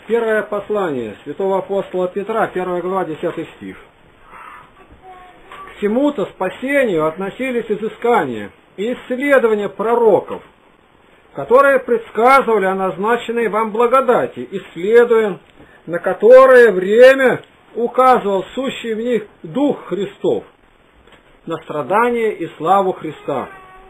Первое послание святого апостола Петра, 1 глава, 10 стих. К всему-то спасению относились изыскания и исследования пророков, которые предсказывали о назначенной вам благодати, исследуя, на которое время указывал сущий в них Дух Христов, на страдания и славу Христа.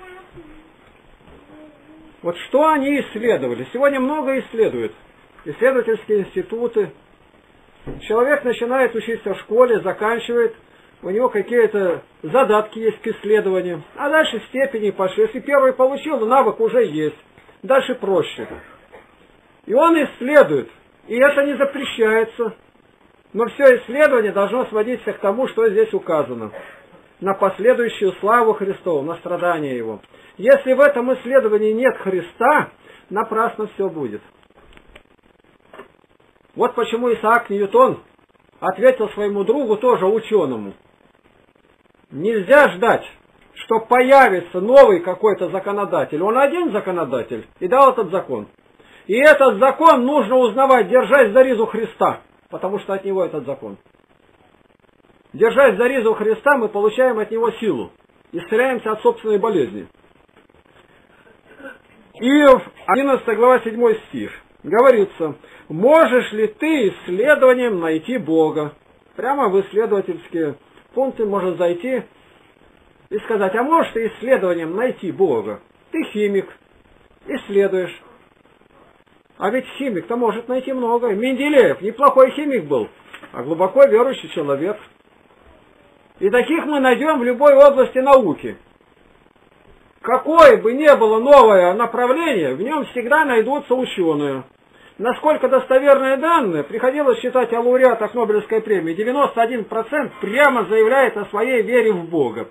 Вот что они исследовали? Сегодня много исследуют. Исследовательские институты. Человек начинает учиться в школе, заканчивает, у него какие-то задатки есть к исследованию, а дальше степени пошли. Если первый получил, то навык уже есть. Дальше проще. И он исследует, и это не запрещается. Но все исследование должно сводиться к тому, что здесь указано. На последующую славу Христову, на страдания Его. Если в этом исследовании нет Христа, напрасно все будет. Вот почему Исаак Ньютон ответил своему другу, тоже ученому. Нельзя ждать, что появится новый какой-то законодатель. Он один законодатель и дал этот закон. И этот закон нужно узнавать, держась за ризу Христа, потому что от него этот закон. Держась за ризу Христа, мы получаем от него силу. Исцеляемся от собственной болезни. Иов, 11 глава, 7 стих. Говорится, можешь ли ты исследованием найти Бога? Прямо в исследовательские пункты можно зайти и сказать, а можешь ты исследованием найти Бога? Ты химик, исследуешь. А ведь химик-то может найти многое. Менделеев неплохой химик был, а глубоко верующий человек. И таких мы найдем в любой области науки. Какое бы ни было новое направление, в нем всегда найдутся ученые. Насколько достоверные данные, приходилось считать о лауреатах Нобелевской премии, 91% прямо заявляет о своей вере в Бога.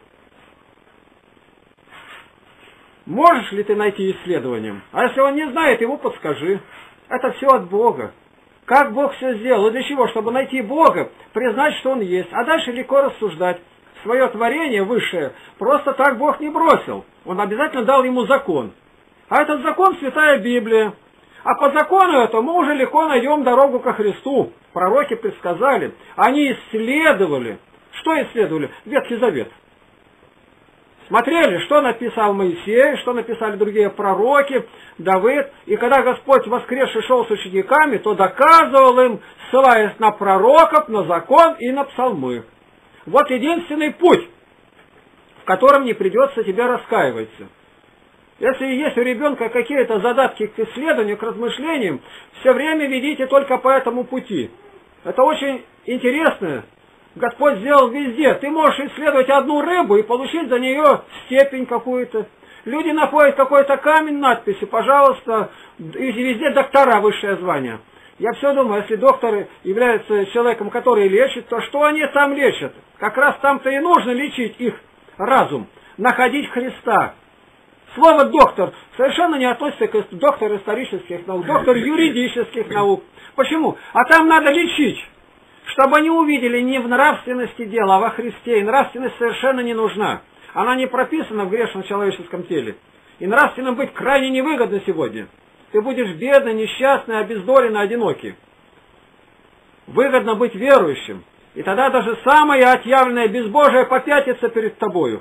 Можешь ли ты найти исследованием? А если он не знает, ему подскажи. Это все от Бога. Как Бог все сделал? И для чего? Чтобы найти Бога, признать, что Он есть. А дальше легко рассуждать. Свое творение высшее просто так Бог не бросил. Он обязательно дал ему закон. А этот закон — Святая Библия. А по закону этому мы уже легко найдем дорогу ко Христу. Пророки предсказали. Они исследовали. Что исследовали? Ветхий Завет. Смотрели, что написал Моисей, что написали другие пророки, Давид. И когда Господь воскресший шел с учениками, то доказывал им, ссылаясь на пророков, на закон и на псалмы. Вот единственный путь, в котором не придется тебе раскаиваться. Если есть у ребенка какие-то задатки к исследованию, к размышлениям, все время ведите только по этому пути. Это очень интересно. Господь сделал везде. Ты можешь исследовать одну рыбу и получить за нее степень какую-то. Люди находят какой-то камень, надписи, пожалуйста, и везде доктора, высшее звание. Я все думаю, если доктор является человеком, который лечит, то что они там лечат? Как раз там-то и нужно лечить их разум, находить Христа. Слово «доктор» совершенно не относится к доктору исторических наук, доктор юридических наук. Почему? А там надо лечить, чтобы они увидели не в нравственности дела, а во Христе. И нравственность совершенно не нужна. Она не прописана в грешном человеческом теле. И нравственным быть крайне невыгодно сегодня. Ты будешь бедный, несчастный, обездоленный, одинокий. Выгодно быть верующим. И тогда даже самое отъявленное безбожие попятится перед тобою.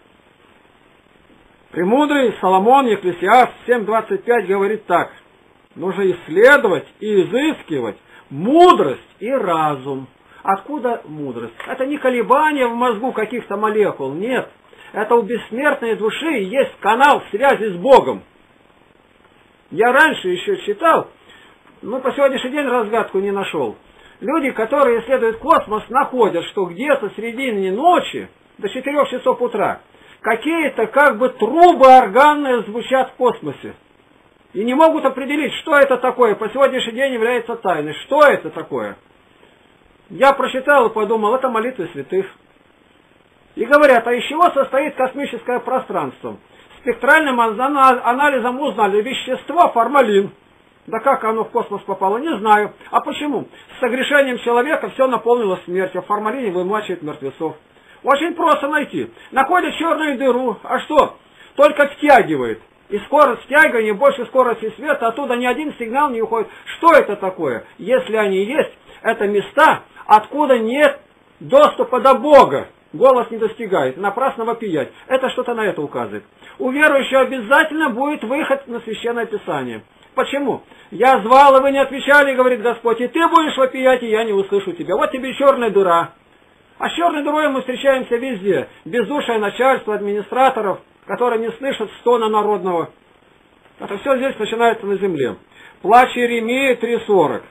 Премудрый Соломон, Екклесиаст 7:25 говорит так. Нужно исследовать и изыскивать мудрость и разум. Откуда мудрость? Это не колебания в мозгу каких-то молекул, нет. Это у бессмертной души есть канал связи с Богом. Я раньше еще читал, но по сегодняшний день разгадку не нашел. Люди, которые исследуют космос, находят, что где-то в середине ночи до 4 часов утра какие-то как бы трубы органные звучат в космосе. И не могут определить, что это такое. По сегодняшний день является тайной. Что это такое? Я прочитал и подумал, это молитвы святых. И говорят, а из чего состоит космическое пространство? Спектральным анализом узнали вещество формалин. Да как оно в космос попало, не знаю. А почему? С согрешением человека все наполнилось смертью. В формалине вымачивают мертвецов. Очень просто найти. Находят черную дыру. А что? Только втягивает. И скорость стягивания больше скорости света, оттуда ни один сигнал не уходит. Что это такое? Если они есть, это места, откуда нет доступа до Бога. Голос не достигает, напрасно вопиять. Это что-то на это указывает. У верующего обязательно будет выход на Священное Писание. Почему? Я звал, и вы не отвечали, говорит Господь, и ты будешь вопиять, и я не услышу тебя. Вот тебе черная дыра. А с черной дырой мы встречаемся везде. Бездушие начальства, администраторов, которые не слышат стона народного. Это все здесь начинается на земле. Плач Иеремии 3:40.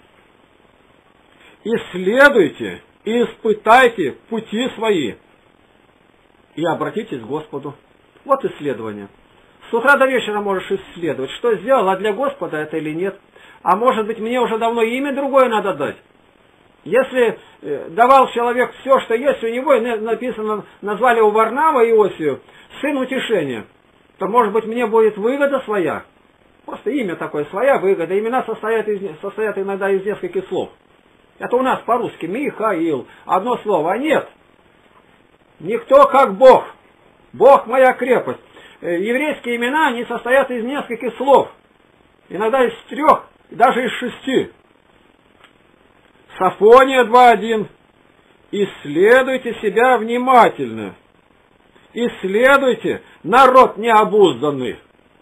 Исследуйте и испытайте пути свои, и обратитесь к Господу. Вот исследование. С утра до вечера можешь исследовать, что сделал, а для Господа это или нет. А может быть, мне уже давно имя другое надо дать. Если давал человек все, что есть у него, и написано, назвали его Варнава Иосию, сын утешения, то, может быть, мне будет выгода своя. Просто имя такое, своя выгода. Имена состоят иногда из нескольких слов. Это у нас по-русски Михаил, одно слово, а нет. Никто как Бог. Бог моя крепость. Еврейские имена, они состоят из нескольких слов. Иногда из 3, даже из 6. Сафония 2:1. Исследуйте себя внимательно. Исследуйте, народ необузданный.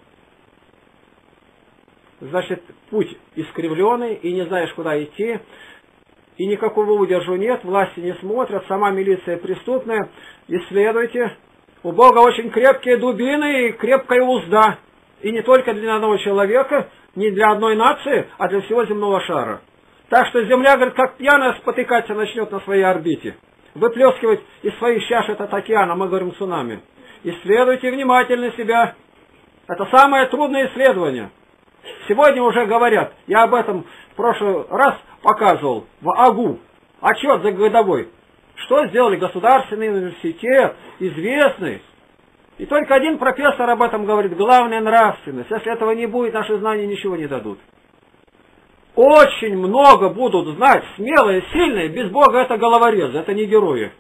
Значит, путь искривленный, и не знаешь, куда идти, и никакого удержу нет, власти не смотрят, сама милиция преступная. Исследуйте. У Бога очень крепкие дубины и крепкая узда. И не только для одного человека, не для одной нации, а для всего земного шара. Так что Земля, говорит, как пьяная спотыкаться начнет на своей орбите. Выплескивать из своих чаш этот океан, а мы говорим цунами. Исследуйте внимательно себя. Это самое трудное исследование. Сегодня уже говорят, я об этом в прошлый раз показывал, в АГУ, отчет за годовой. Что сделали государственный университет, известный. И только один профессор об этом говорит, главная нравственность. Если этого не будет, наши знания ничего не дадут. Очень много будут знать, смелые, сильные, без Бога это головорезы, это не герои.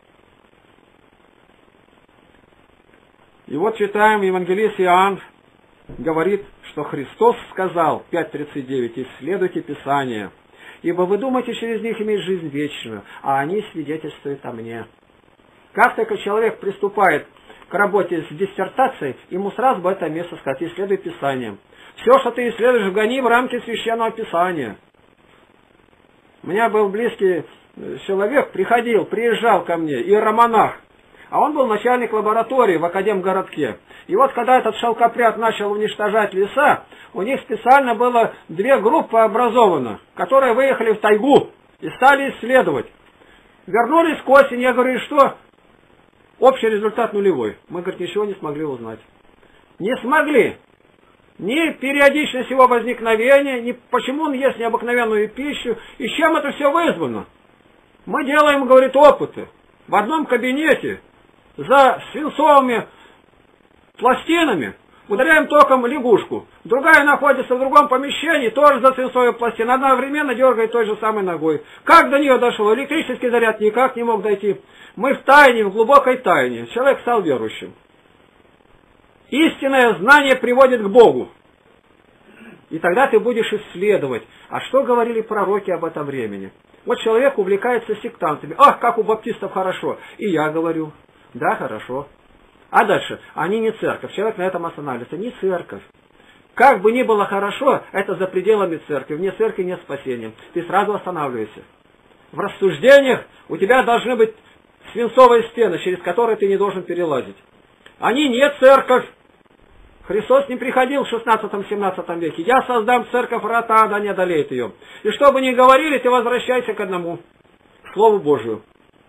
И вот читаем, евангелист Иоанн говорит, что Христос сказал, 5:39, исследуйте Писание, ибо вы думаете через них иметь жизнь вечную, а они свидетельствуют о мне. Как только человек приступает к работе с диссертацией, ему сразу бы это место сказать, исследуй Писание. Все, что ты исследуешь, вгони в рамки Священного Писания. У меня был близкий человек, приезжал ко мне, иеромонах, а он был начальник лаборатории в Академгородке. И вот когда этот шелкопряд начал уничтожать леса, у них специально было 2 группы образовано, которые выехали в тайгу и стали исследовать. Вернулись к осени, я говорю, что? Общий результат нулевой. Мы, говорит, ничего не смогли узнать. Не смогли. Ни периодичность его возникновения, ни почему он ест необыкновенную пищу, и чем это все вызвано. Мы делаем, говорит, опыты. В одном кабинете за свинцовыми пластинами ударяем током лягушку. Другая находится в другом помещении, тоже за свинцовой пластиной. Одновременно дергает той же самой ногой. Как до нее дошло? Электрический заряд никак не мог дойти. Мы в тайне, в глубокой тайне. Человек стал верующим. Истинное знание приводит к Богу. И тогда ты будешь исследовать. А что говорили пророки об этом времени? Вот человек увлекается сектантами. Ах, как у баптистов хорошо. И я говорю, да, хорошо. А дальше, они не церковь. Человек на этом останавливается. Не церковь. Как бы ни было хорошо, это за пределами церкви. Вне церкви нет спасения. Ты сразу останавливаешься. В рассуждениях у тебя должны быть свинцовые стены, через которые ты не должен перелазить. Они не церковь. Христос не приходил в 16-17 веке. Я создам церковь, врата ада не одолеет ее. И что бы ни говорили, ты возвращайся к одному. К Слову Божию.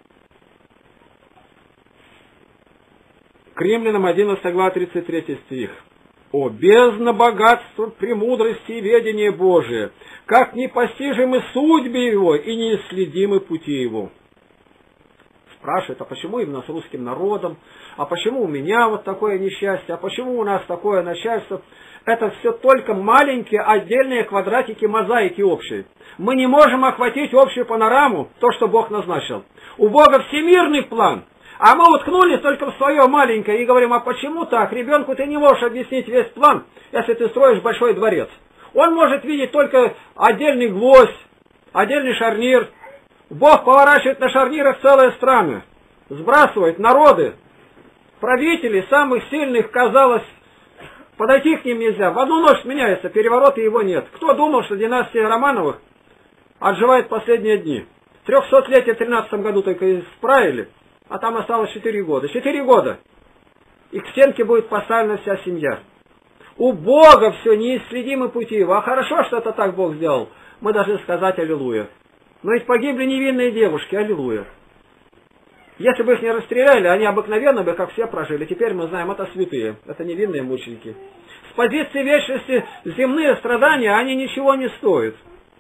К Римлянам 11 глава 33 стих. «О бездна богатства, премудрости и ведения Божия, как непостижимы судьбы Его и неисследимы пути Его». Спрашивает, а почему именно с русским народом? А почему у меня вот такое несчастье? А почему у нас такое начальство? Это все только маленькие отдельные квадратики мозаики общей. Мы не можем охватить общую панораму, то, что Бог назначил. У Бога всемирный план. А мы уткнулись только в свое маленькое и говорим, а почему так? Ребенку ты не можешь объяснить весь план, если ты строишь большой дворец. Он может видеть только отдельный гвоздь, отдельный шарнир. Бог поворачивает на шарнирах целые страны, сбрасывает народы, правителей, самых сильных, казалось, подойти к ним нельзя. В одну ночь меняется переворот, и его нет. Кто думал, что династия Романовых отживает последние дни? 300-летие в 13 году только исправили, а там осталось 4 года. 4 года. И к стенке будет поставлена вся семья. У Бога все неисследимы пути его. А хорошо, что это так Бог сделал. Мы должны сказать аллилуйя. Но ведь погибли невинные девушки, аллилуйя. Если бы их не расстреляли, они обыкновенно бы, как все, прожили. Теперь мы знаем, это святые, это невинные мученики. С позиции вечности земные страдания, они ничего не стоят.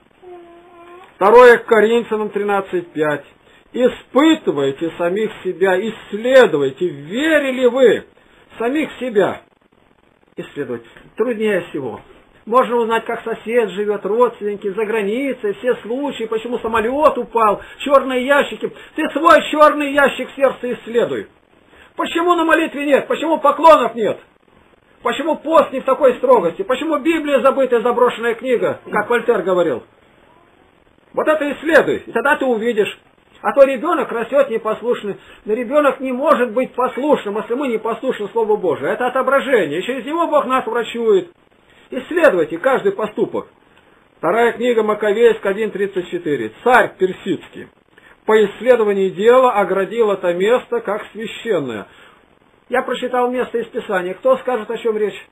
2 Коринфянам 13:5. Испытывайте самих себя, исследуйте, верили вы самих себя. Исследовать труднее всего. Можно узнать, как сосед живет, родственники, за границей, все случаи, почему самолет упал, черные ящики. Ты свой черный ящик в сердце исследуй. Почему на молитве нет? Почему поклонов нет? Почему пост не в такой строгости? Почему Библия забытая, заброшенная книга, как Вольтер говорил? Вот это исследуй, и тогда ты увидишь. А то ребенок растет непослушный. Но ребенок не может быть послушным, если мы не послушны Слову Божию. Это отображение. И через него Бог нас врачует. Исследуйте каждый поступок. 2 книга Маковейск 1:34. Царь персидский по исследованию дела оградил это место как священное. Я прочитал место из Писания. Кто скажет, о чем речь?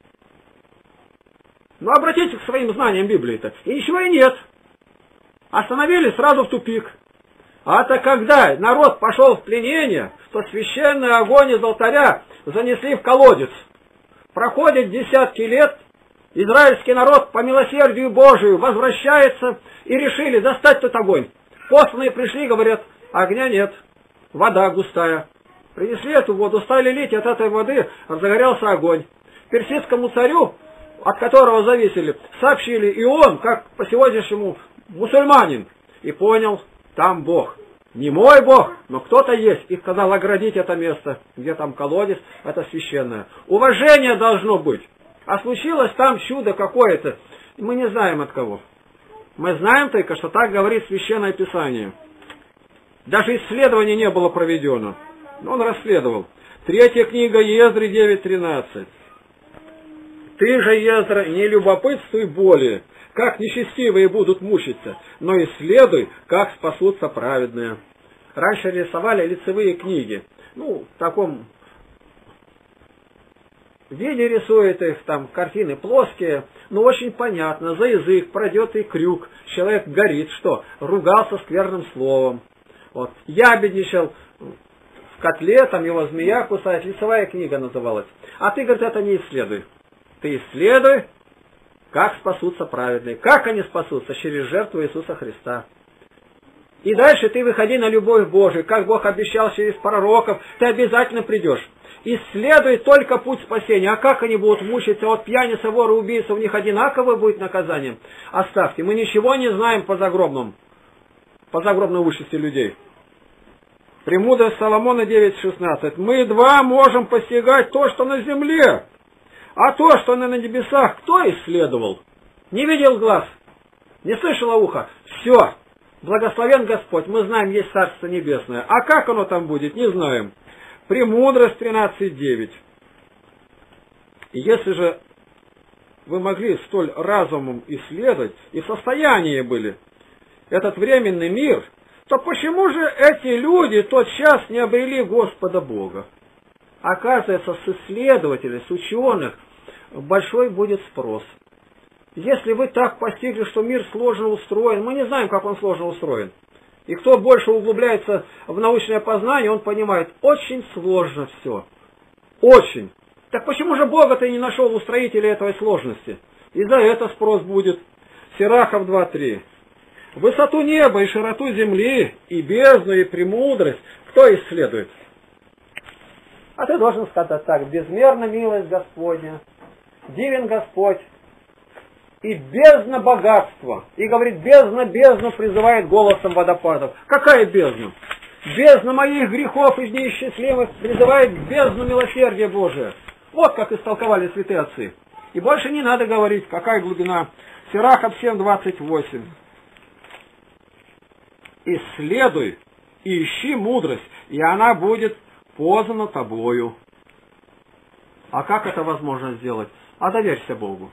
Ну, обратитесь к своим знаниям Библии-то. И ничего и нет. Остановились сразу в тупик. А то когда народ пошел в пленение, то священный огонь из алтаря занесли в колодец. Проходит десятки лет, израильский народ по милосердию Божию возвращается и решили достать тот огонь. Посланные пришли, говорят, огня нет, вода густая. Принесли эту воду, стали лить, от этой воды загорелся огонь. Персидскому царю, от которого зависели, сообщили, и он, как по сегодняшнему мусульманин, и понял, там Бог. Не мой Бог, но кто-то есть. И сказал оградить это место, где там колодец, это священное. Уважение должно быть. А случилось там чудо какое-то, мы не знаем от кого. Мы знаем только, что так говорит Священное Писание. Даже исследование не было проведено. Но он расследовал. 3 книга Ездры 9:13. Ты же, Ездра, не любопытствуй более, как нечестивые будут мучиться, но исследуй, как спасутся праведные. Раньше рисовали лицевые книги. Ну, в таком виде рисует их, там картины плоские, но очень понятно, за язык пройдет и крюк, человек горит, что? Ругался скверным словом. Вот. Ябедничал в котле, там его змея кусает, лицевая книга называлась. А ты, говорит, это не исследуй. Ты исследуй, как спасутся праведные. Как они спасутся? Через жертву Иисуса Христа. И дальше ты выходи на любовь Божию. Как Бог обещал через пророков, ты обязательно придешь. Исследуй только путь спасения. А как они будут мучиться от пьяницы, вора, убийцы? У них одинаковое будет наказание. Оставьте. Мы ничего не знаем по загробной участи людей. Премудрость Соломона 9:16. Мы едва можем постигать то, что на земле. А то, что на небесах, кто исследовал? Не видел глаз, не слышало ухо. Все. Благословен Господь. Мы знаем, есть Царство Небесное. А как оно там будет, не знаем. Премудрость 13:9. Если же вы могли столь разумом исследовать и в состоянии были этот временный мир, то почему же эти люди тотчас не обрели Господа Бога? Оказывается, с исследователей, с ученых большой будет спрос. Если вы так постигли, что мир сложно устроен, мы не знаем, как он сложно устроен. И кто больше углубляется в научное познание, он понимает, очень сложно все. Очень. Так почему же Бога-то не нашел устроителя этой сложности? И за это спрос будет. Сирахов 2:3. Высоту неба и широту земли, и бездну, и премудрость, кто исследует? А ты должен сказать так: безмерна милость Господня, дивен Господь, и бездна богатства. И говорит, бездна бездну призывает голосом водопадов. Какая бездна? бездна моих грехов и неисчислимых призывает бездну милосердия Божия. Вот как истолковали святые отцы. И больше не надо говорить, какая глубина. Сирахов 7:28. Исследуй и ищи мудрость, и она будет познана тобою. А как это возможно сделать? А доверься Богу.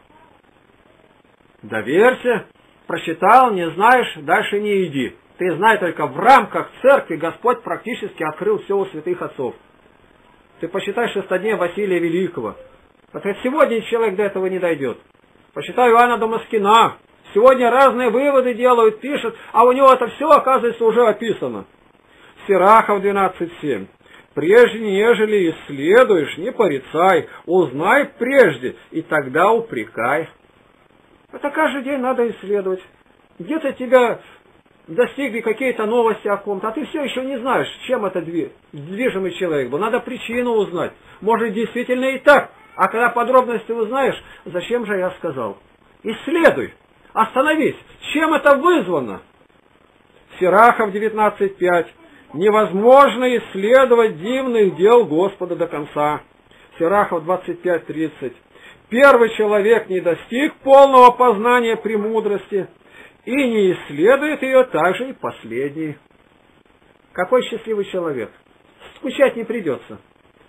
Доверься, прочитал, не знаешь, дальше не иди. Ты знай только, в рамках церкви Господь практически открыл все у святых отцов. Ты почитай шестодневие Василия Великого. Вот сегодня человек до этого не дойдет. Почитай Иоанна Дамаскина. Сегодня разные выводы делают, пишут, а у него это все, оказывается, уже описано. Сирахов 12:7. Прежде нежели исследуешь, не порицай, узнай прежде, и тогда упрекай. Это каждый день надо исследовать. Где-то тебя достигли какие-то новости о ком-то, а ты все еще не знаешь, чем это движимый человек был. Надо причину узнать. Может, действительно и так. А когда подробности узнаешь, зачем же я сказал? Исследуй. Остановись. Чем это вызвано? Сирахов 19:5. Невозможно исследовать дивных дел Господа до конца. Сирахов 25:30. Первый человек не достиг полного познания премудрости и не исследует ее также и последний. Какой счастливый человек. Скучать не придется.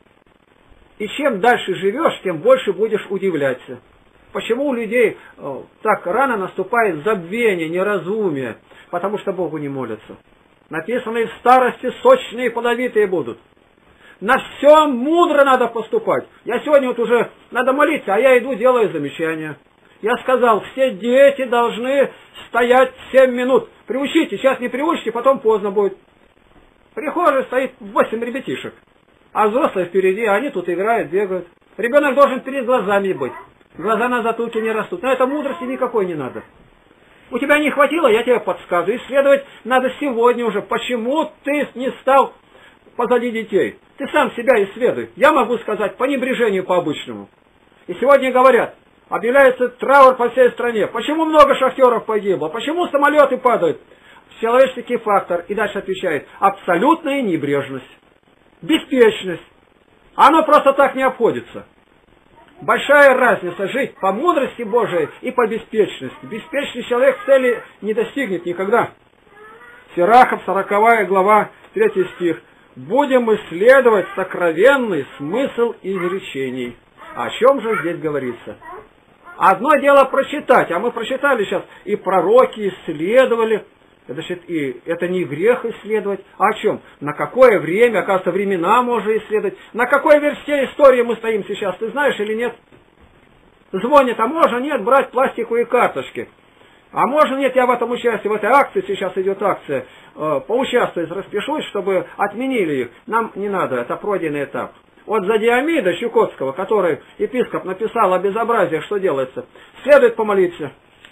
И чем дальше живешь, тем больше будешь удивляться. Почему у людей так рано наступает забвение, неразумие? Потому что Богу не молятся. Написано, и в старости сочные и плодовитые будут. На всем мудро надо поступать. Я сегодня вот уже надо молиться, а я иду, делаю замечания. Я сказал, все дети должны стоять 7 минут. Приучите, сейчас не приучите, потом поздно будет. В прихожей стоит 8 ребятишек. А взрослые впереди, а они тут играют, бегают. Ребенок должен перед глазами быть. Глаза на затылке не растут. Но это мудрости никакой не надо. У тебя не хватило, я тебе подсказываю. Исследовать надо сегодня уже. Почему ты не стал позади детей? Ты сам себя исследуй. Я могу сказать по небрежению по-обычному. И сегодня говорят, объявляется траур по всей стране. Почему много шахтеров погибло? Почему самолеты падают? Человеческий фактор. И дальше отвечает, абсолютная небрежность. Беспечность. Оно просто так не обходится. Большая разница жить по мудрости Божией и по беспечности. Беспечный человек цели не достигнет никогда. Сирахов, 40 глава, 3 стих. Будем исследовать сокровенный смысл изречений. О чем же здесь говорится? Одно дело прочитать, а мы прочитали сейчас, и пророки исследовали. Значит, и это не грех исследовать. А о чем? На какое время, оказывается, времена можно исследовать. На какой версте истории мы стоим сейчас, ты знаешь или нет? Звонит, а можно, нет, брать пластиковые карточки. А можно, нет, я в этом участвую, в этой акции, сейчас идет акция, поучаствовать, распишусь, чтобы отменили их. Нам не надо, это пройденный этап. Вот за Диомида Чукотского, который епископ написал о безобразии, что делается, следует помолиться.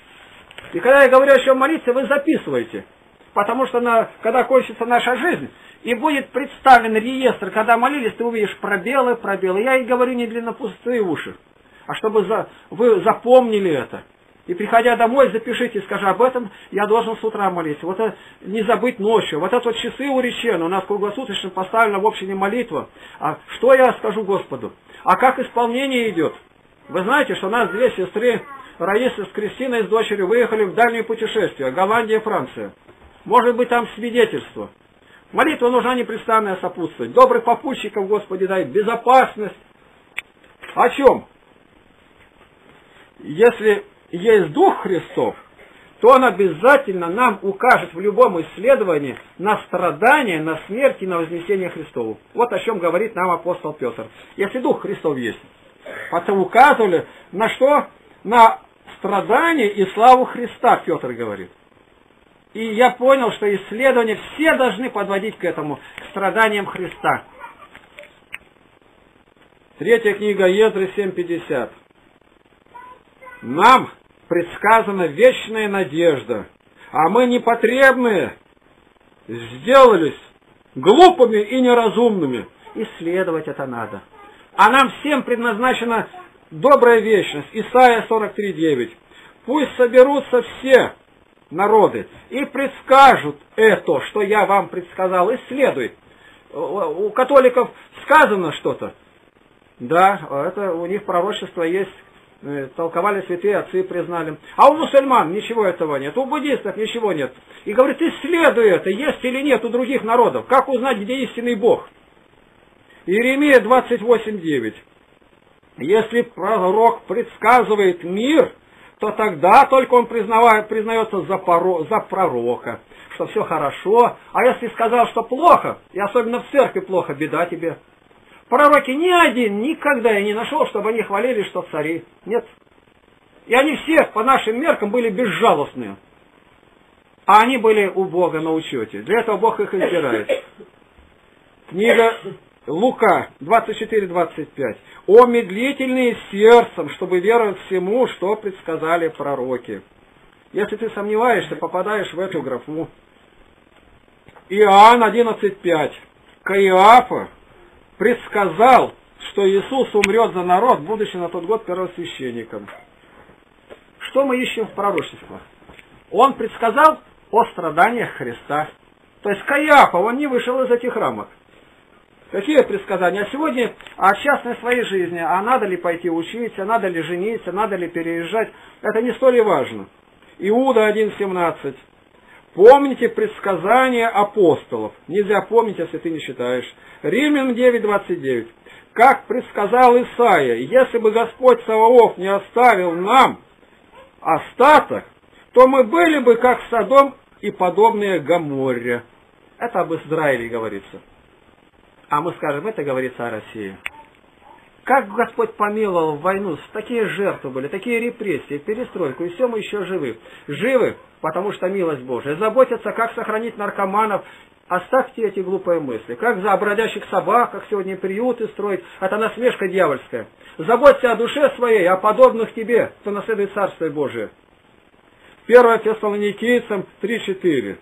И когда я говорю, о чем молиться, вы записываете. Потому что когда кончится наша жизнь, и будет представлен реестр, когда молились, ты увидишь пробелы, пробелы. Я и говорю не для на пустые уши, а чтобы вы запомнили это. И приходя домой, запишите, скажи, об этом я должен с утра молиться. Вот это не забыть ночью. Вот это вот часы уречены, у нас круглосуточно поставлена в общине молитва. А что я скажу Господу? А как исполнение идет? Вы знаете, что у нас 2 сестры, Раиса с Кристиной, с дочерью, выехали в дальнее путешествие. Голландия, Франция. Может быть, там свидетельство. Молитва нужна непрестанная сопутствовать. Добрых попутчиков, Господи, дай. Безопасность. О чем? Если есть Дух Христов, то Он обязательно нам укажет в любом исследовании на страдания, на смерть и на вознесение Христову. Вот о чем говорит нам апостол Петр. Если Дух Христов есть. Потом указывали на что? На страдания и славу Христа, Петр говорит. И я понял, что исследования все должны подводить к этому, к страданиям Христа. 3 книга Ездры 7:50. Нам предсказана вечная надежда, а мы непотребные сделались глупыми и неразумными. Исследовать это надо. А нам всем предназначена добрая вечность. Исайя 43:9. Пусть соберутся все, народы и предскажут это, что я вам предсказал, исследуй. У католиков сказано что-то. Да, это у них пророчество есть, толковали святые отцы, признали. А у мусульман ничего этого нет, у буддистов ничего нет. И говорит, исследуй это, есть или нет у других народов. Как узнать, где истинный Бог? Иеремия 28:9. Если пророк предсказывает мир, то тогда только он признается за пророка, что все хорошо. А если сказал, что плохо, и особенно в церкви плохо, беда тебе. Пророки ни один никогда я не нашел, чтобы они хвалили, что цари. Нет. И они все по нашим меркам были безжалостные. А они были у Бога на учете. Для этого Бог их избирает. Книга Лука 24:25. «О медлительные сердцем, чтобы веровать всему, что предсказали пророки». Если ты сомневаешься, попадаешь в эту графу. Иоанн 11:5. Каиафа предсказал, что Иисус умрет за народ, будучи на тот год первосвященником. Что мы ищем в пророчествах? Он предсказал о страданиях Христа. То есть Каиафа, он не вышел из этих рамок. Какие предсказания? А сегодня о частной своей жизни, а надо ли пойти учиться, надо ли жениться, надо ли переезжать, это не столь и важно. Иуда 1:17. Помните предсказания апостолов. Нельзя помнить, если ты не считаешь. Римлян 9:29. Как предсказал Исаия, если бы Господь Саваоф не оставил нам остаток, то мы были бы как Содом и подобные Гоморре. Это об Израиле говорится. А мы скажем, это говорится о России. Как Господь помиловал в войну, такие жертвы были, такие репрессии, перестройку, и все мы еще живы. Живы, потому что милость Божия. Заботятся, как сохранить наркоманов. Оставьте эти глупые мысли. Как за бродящих собак, как сегодня приюты строить, это насмешка дьявольская. Заботься о душе своей, о подобных тебе, кто наследует Царствие Божие. 1 Фессалоникийцам 3:4.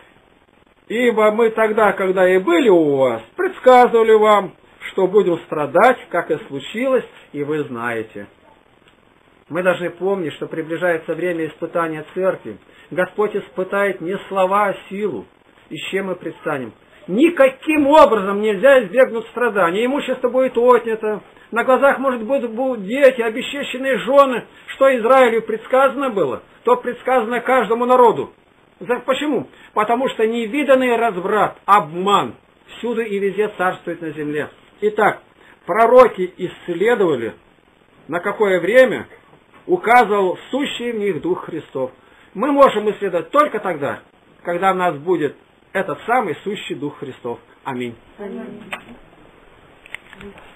Ибо мы тогда, когда и были у вас, предсказывали вам, что будем страдать, как и случилось, и вы знаете. Мы должны помнить, что приближается время испытания церкви. Господь испытает не слова, а силу. И с чем мы предстанем? Никаким образом нельзя избегнуть страданий. Имущество будет отнято. На глазах, может быть, будут дети, обесчещенные жены. Что Израилю предсказано было, то предсказано каждому народу. Почему? Потому что невиданный разврат, обман всюду и везде царствует на земле. Итак, пророки исследовали, на какое время указывал сущий в них Дух Христов. Мы можем исследовать только тогда, когда в нас будет этот самый сущий Дух Христов. Аминь. Аминь.